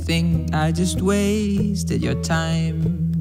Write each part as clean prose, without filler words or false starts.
think I just wasted your time?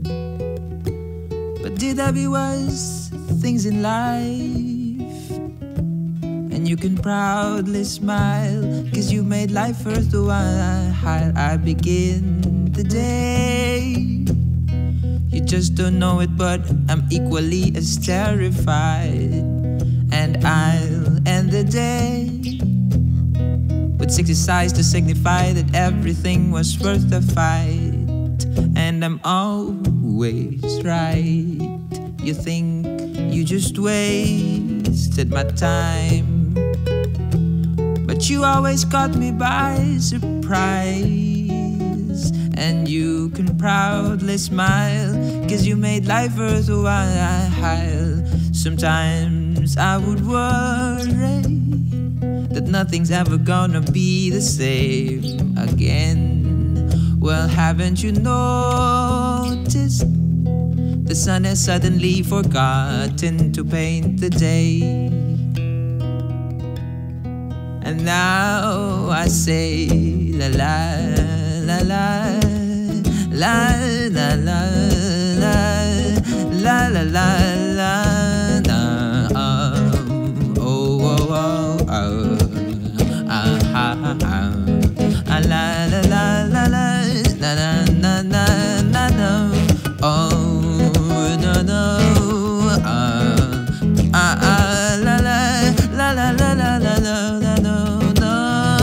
But did there be worse things in life? And you can proudly smile, 'cause you made life worth while I begin the day. You just don't know it, but I'm equally as terrified. And I'll end the day with 60 sides to signify that everything was worth the fight. And I'm always right. You think you just wasted my time, but you always caught me by surprise. And you can proudly smile, 'cause you made life worthwhile. Sometimes I would worry that nothing's ever gonna be the same again. Well, haven't you noticed? The sun has suddenly forgotten to paint the day. And now I say la la la la la la la la la la la la. La la la la la na na na na na. Oh no no. La la la la la la la la no no.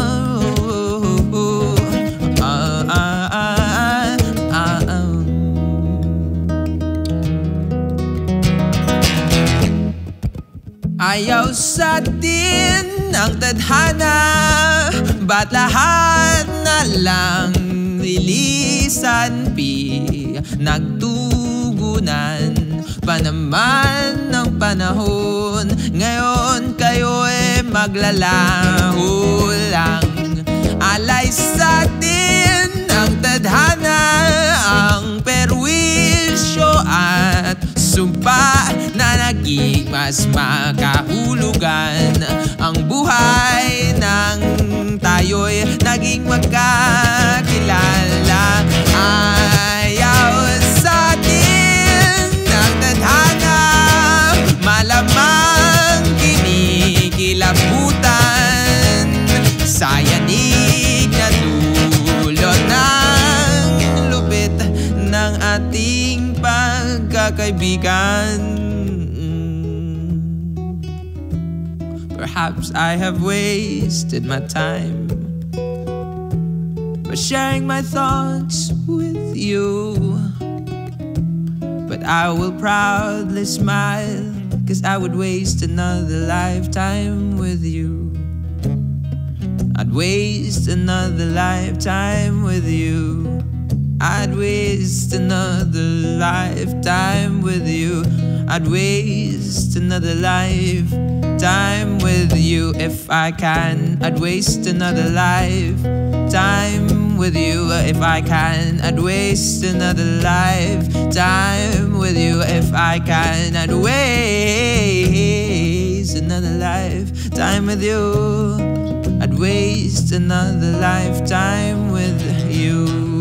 Ayaw sa atin ang tadhana, ba't lahat na lang lilisan? Nagtugunan pa naman ng panahon, ngayon kayo'y maglalaho lang. Alay sa atin ang tadhana, ang perwisyo at sumpa na naging mas makahulugan. Ang buhay ng tayo'y naging magkakilala. Ayaw sa atin ang tadhana, malamang kinikilabutan sa yanig na dulot ng lupit ng ating pagkakaibigan. Perhaps I have wasted my time by sharing my thoughts with you, but I will proudly smile, 'cause I would waste another lifetime with you. I'd waste another lifetime with you. I'd waste another lifetime with you. I'd waste another lifetime with you. If I can, I'd waste another lifetime with you. If I can, I'd waste another lifetime with you. If I can, I'd waste another lifetime with you. I'd waste another lifetime with you.